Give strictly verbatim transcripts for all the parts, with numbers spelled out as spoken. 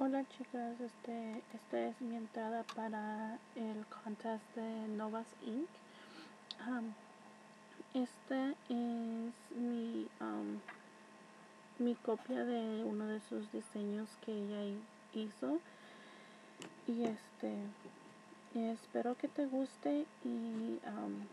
Hola chicas, este, esta es mi entrada para el contest de Novas inc. Um, este es mi, um, mi copia de uno de sus diseños que ella hizo. Y este, espero que te guste y, um,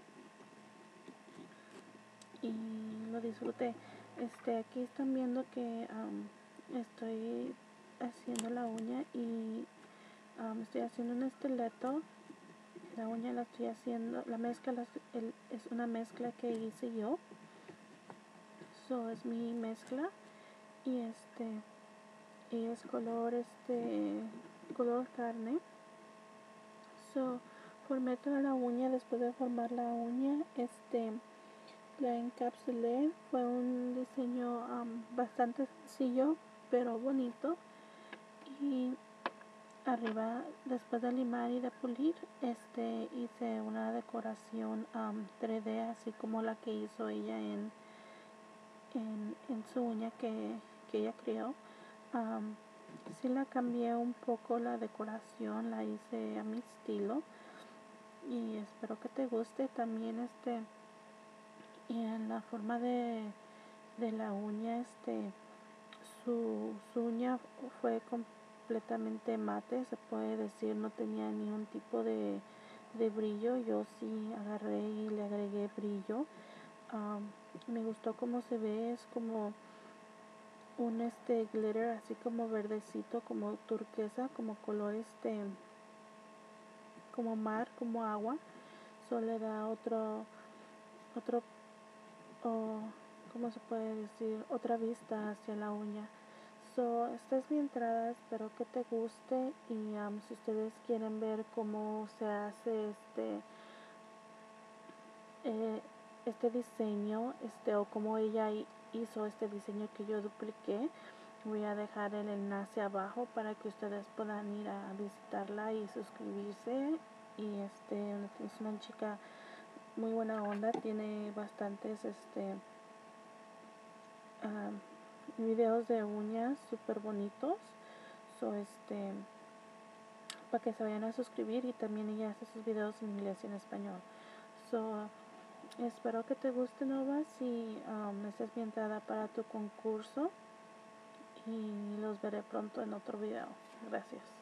y lo disfruté. Este, aquí están viendo que um, estoy haciendo la uña y um, estoy haciendo un esqueleto. La uña la estoy haciendo, la mezcla la, el, es una mezcla que hice yo. So es mi mezcla y este y es color este color carne. So formé toda la uña. Después de formar la uña, este la encapsulé. Fue un diseño um, bastante sencillo pero bonito. Y arriba, después de limar y de pulir, este hice una decoración um, tres D, así como la que hizo ella en, en, en su uña que, que ella creó. Um, sí la cambié un poco la decoración, la hice a mi estilo y espero que te guste. También este en la forma de, de la uña, este su, su uña fue completamente mate, se puede decir, no tenía ningún tipo de, de brillo. Yo sí agarré y le agregué brillo. Um, me gustó cómo se ve, es como un este glitter, así como verdecito, como turquesa, como color este, como mar, como agua. Solo le da otro, otro, oh, ¿cómo se puede decir? Otra vista hacia la uña. So, esta es mi entrada, espero que te guste y um, si ustedes quieren ver cómo se hace este eh, este diseño, este o cómo ella hizo este diseño que yo dupliqué, voy a dejar el enlace abajo para que ustedes puedan ir a visitarla y suscribirse. Y este es una chica muy buena onda, tiene bastantes este um, videos de uñas súper bonitos. So, este, para que se vayan a suscribir, y también ella hace sus videos en inglés y en español. So, espero que te guste, Novas, y um, esta es mi entrada para tu concurso y los veré pronto en otro video. Gracias.